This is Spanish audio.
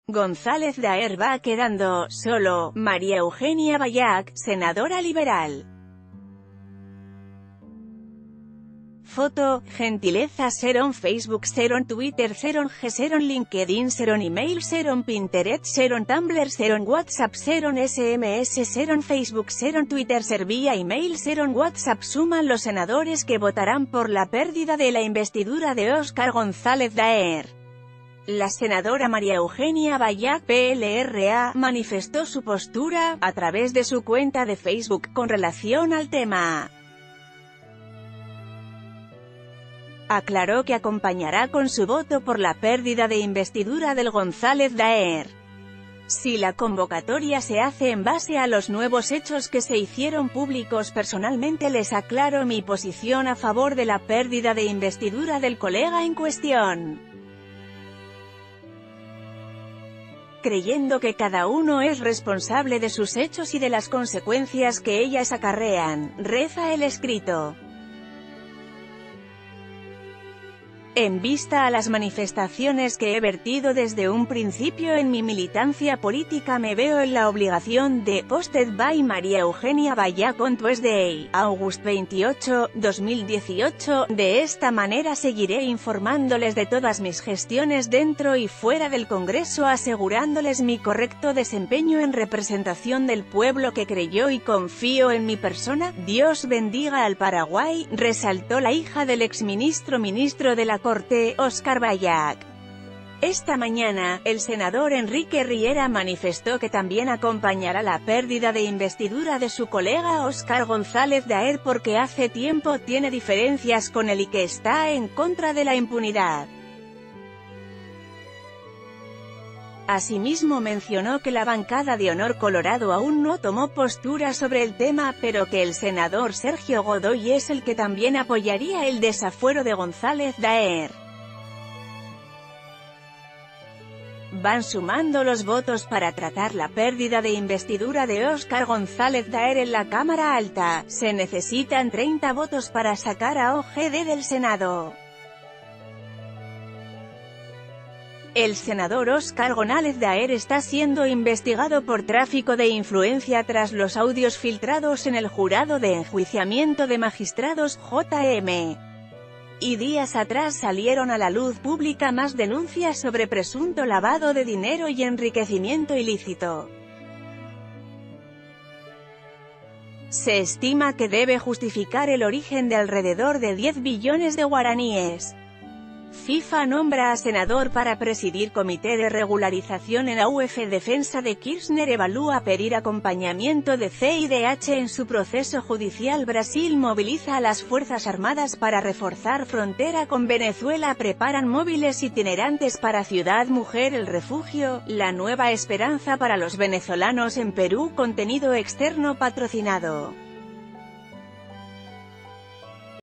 González Daer va quedando solo. María Eugenia Ballac, senadora liberal. Foto, gentileza seron Facebook seron Twitter seron G seron LinkedIn seron email seron Pinterest seron Tumblr seron WhatsApp seron SMS seron Facebook seron Twitter servía email seron WhatsApp. Suman los senadores que votarán por la pérdida de la investidura de Óscar González Daer. La senadora María Eugenia Ballac, PLRA, manifestó su postura, a través de su cuenta de Facebook, con relación al tema. Aclaró que acompañará con su voto por la pérdida de investidura del González Daer. Si la convocatoria se hace en base a los nuevos hechos que se hicieron públicos, personalmente les aclaro mi posición a favor de la pérdida de investidura del colega en cuestión. Creyendo que cada uno es responsable de sus hechos y de las consecuencias que ellas acarrean, reza el escrito. En vista a las manifestaciones que he vertido desde un principio en mi militancia política, me veo en la obligación de, posted by María Eugenia Ballac on Tuesday, August 28, 2018, de esta manera seguiré informándoles de todas mis gestiones dentro y fuera del Congreso, asegurándoles mi correcto desempeño en representación del pueblo que creyó y confió en mi persona. Dios bendiga al Paraguay, resaltó la hija del exministro ministro de la Corte, Óscar Ballac. Esta mañana, el senador Enrique Riera manifestó que también acompañará la pérdida de investidura de su colega Óscar González Daer porque hace tiempo tiene diferencias con él y que está en contra de la impunidad. Asimismo mencionó que la bancada de Honor Colorado aún no tomó postura sobre el tema, pero que el senador Sergio Godoy es el que también apoyaría el desafuero de González Daer. Van sumando los votos para tratar la pérdida de investidura de Óscar González Daer en la Cámara Alta. Se necesitan 30 votos para sacar a OGD del Senado. El senador Óscar González Daer está siendo investigado por tráfico de influencia tras los audios filtrados en el Jurado de Enjuiciamiento de Magistrados, JM. Y días atrás salieron a la luz pública más denuncias sobre presunto lavado de dinero y enriquecimiento ilícito. Se estima que debe justificar el origen de alrededor de 10 billones de guaraníes. FIFA nombra a senador para presidir comité de regularización en la UF. Defensa de Kirchner evalúa pedir acompañamiento de CIDH en su proceso judicial. Brasil moviliza a las Fuerzas Armadas para reforzar frontera con Venezuela. Preparan móviles itinerantes para Ciudad Mujer. El refugio, la nueva esperanza para los venezolanos en Perú. Contenido externo patrocinado.